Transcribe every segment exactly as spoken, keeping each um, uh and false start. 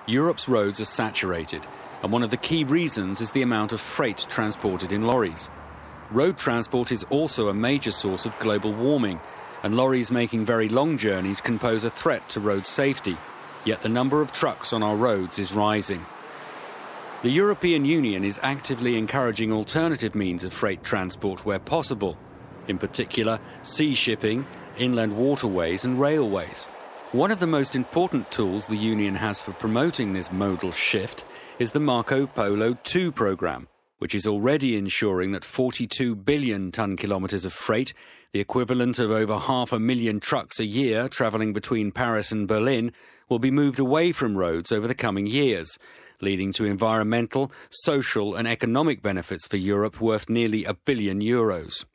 Europe's roads are saturated, and one of the key reasons is the amount of freight transported in lorries. Road transport is also a major source of global warming, and lorries making very long journeys can pose a threat to road safety. Yet the number of trucks on our roads is rising. The European Union is actively encouraging alternative means of freight transport where possible, in particular sea shipping, inland waterways and railways. One of the most important tools the Union has for promoting this modal shift is the Marco Polo two programme, which is already ensuring that forty-two billion tonne-kilometres of freight, the equivalent of over half a million trucks a year travelling between Paris and Berlin, will be moved away from roads over the coming years, leading to environmental, social and economic benefits for Europe worth nearly a billion euros.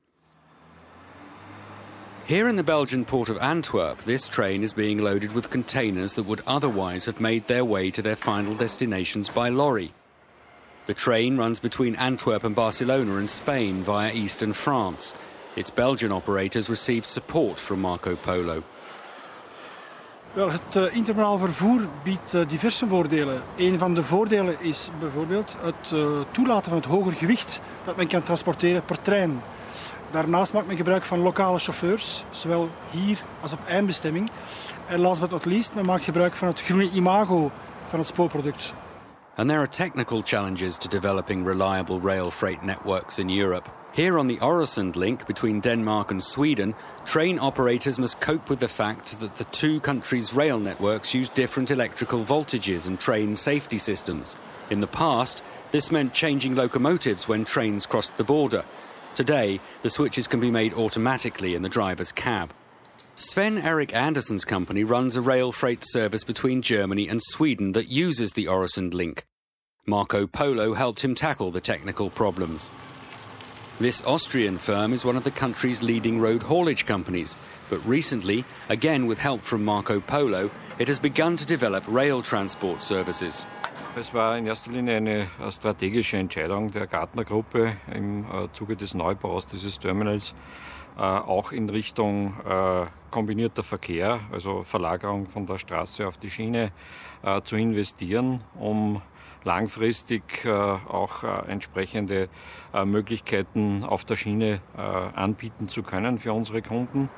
Here in the Belgian port of Antwerp, this train is being loaded with containers that would otherwise have made their way to their final destinations by lorry. The train runs between Antwerp and Barcelona in Spain via eastern France. Its Belgian operators received support from Marco Polo. Wel, het uh, intermodaal vervoer biedt uh, diverse voordelen. Een van de voordelen is bijvoorbeeld het uh, toelaten van het hoger gewicht dat men kan transporteren per trein. Daarnaast maakt men gebruik van lokale chauffeurs, zowel hier als op eindbestemming. En last but not least, men maakt gebruik van het groene imago van het spoorproduct. And there are technical challenges to developing reliable rail freight networks in Europe. Here on the Øresund link between Denmark and Sweden, train operators must cope with the fact that the two countries' rail networks use different electrical voltages and train safety systems. In the past, this meant changing locomotives when trains crossed the border. Today, the switches can be made automatically in the driver's cab. Sven Erik Andersen's company runs a rail freight service between Germany and Sweden that uses the Øresund link. Marco Polo helped him tackle the technical problems. This Austrian firm is one of the country's leading road haulage companies, but recently, again with help from Marco Polo, it has begun to develop rail transport services. Es war in erster Linie eine strategische Entscheidung der Gartner-Gruppe im Zuge des Neubaus dieses Terminals, auch in Richtung kombinierter Verkehr, also Verlagerung von der Straße auf die Schiene, zu investieren, um langfristig auch entsprechende Möglichkeiten auf der Schiene anbieten zu können für unsere Kunden.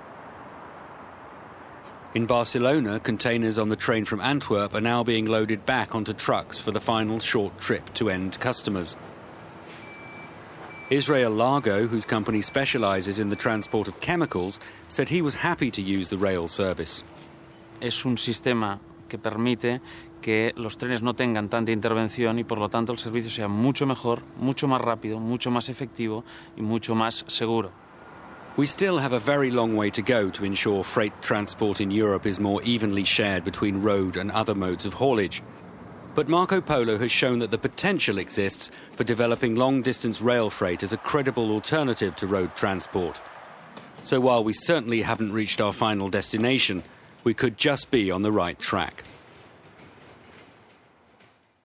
In Barcelona, containers on the train from Antwerp are now being loaded back onto trucks for the final short trip to end customers. Israel Largo, whose company specialises in the transport of chemicals, said he was happy to use the rail service. Es un sistema que permite que los trenes no tengan tanta intervención y por lo tanto el servicio sea mucho mejor, mucho más rápido, mucho más efectivo y mucho más seguro. We still have a very long way to go to ensure freight transport in Europe is more evenly shared between road and other modes of haulage. But Marco Polo has shown that the potential exists for developing long-distance rail freight as a credible alternative to road transport. So while we certainly haven't reached our final destination, we could just be on the right track.